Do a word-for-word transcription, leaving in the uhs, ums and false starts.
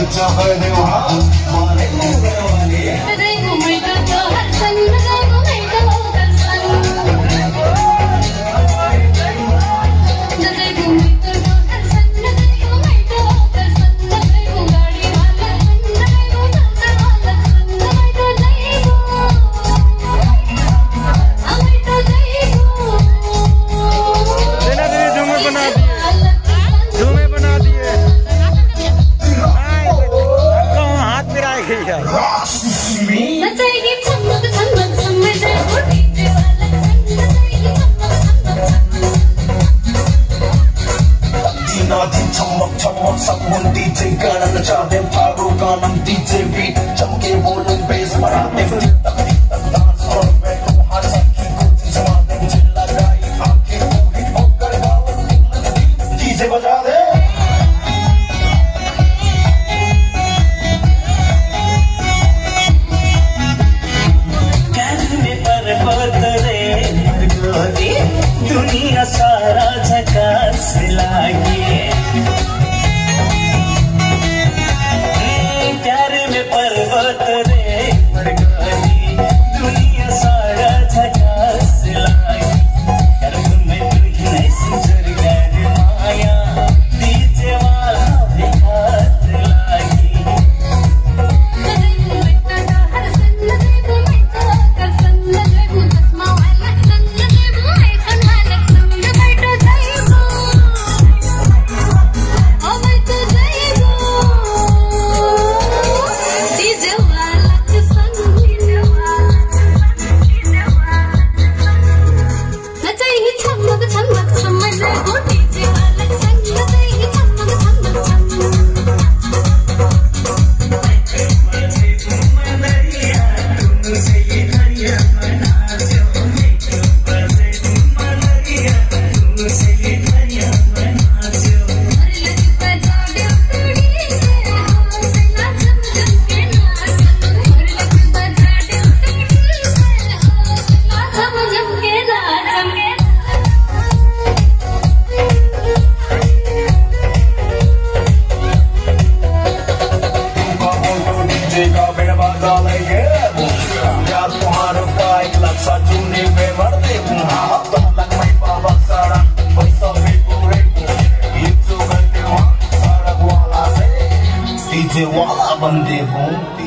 चाहने वहाँ मारे मुझे वाली बजाई घूमे तो तो हर सन बजाई घूमे तो हर सन बजाई घूमे तो तो हर सन बजाई घूमे तो हर सन बजाई घूम गाड़ी वाला सन बजाई घूम चलता वाला सन बजाई तो जाई गो हमें तो जाई गो लेना दे झूमे बना दिए झूमे बना दिए हाथ मिला गई यार नचाएगी चमक चमक चमक वो डीजे वाला सन नचाएगी चमक चमक जीना दिन चमक चमक सब मन डीजे गाना नचा दे पागल गाना डीजे बीट चमके बोलूं बेस मरा दे तक तक डांस और मैं तो हर सकी कुछ जमा दे चिल्ला गाई आंखें को हिट हो कर गाओ डीजे बजा दे दुनिया सारा झकास लागे प्यार में पर्वत रे मरगली दुनिया सारा झकास लागे कर तुम्हें तू ही नहीं सुझर कर माया डीजे वाला विकास लागे बजाई घूमे तो तो हर सन बजाई घूमे तो हर सन बजाई घूम चश्मा वाला सन बजाई घूमे सन वाला सन बजाई तो जाई गो हमें तो जाई गो डीजे वाला सन डीजे वाला डीजे वाला नचाएगी चमक चमक चमक वो डीजे वाला सन नचाएगी चमक चमक चमक डीजे वाला बंदे हूँ।